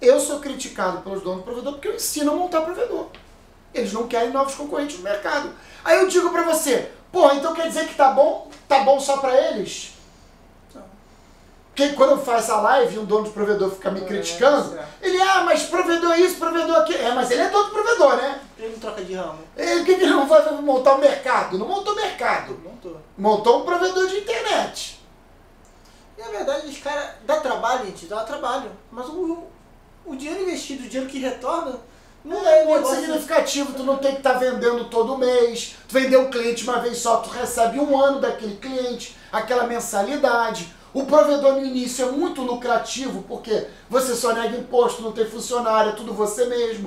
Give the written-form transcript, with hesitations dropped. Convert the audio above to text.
Eu sou criticado pelos donos do provedor porque eu ensino a montar provedor. Eles não querem novos concorrentes no mercado. Aí eu digo pra você, pô, então quer dizer que tá bom só pra eles? Porque quando eu faço a live e um dono de provedor fica me criticando, ele, mas provedor isso, provedor aquilo. Mas ele é dono de provedor, né? Ele não troca de ramo. Por que ele não vai montar um mercado? Não montou mercado. Montou um provedor de internet. E na verdade, os caras dá trabalho, gente, dá trabalho. Mas o dinheiro investido, o dinheiro que retorna, não é muito significativo. Tu não tem que estar vendendo todo mês. Tu vendeu um cliente uma vez só, tu recebe um ano daquele cliente, aquela mensalidade. O provedor no início é muito lucrativo, porque você só nega imposto, não tem funcionário, é tudo você mesmo.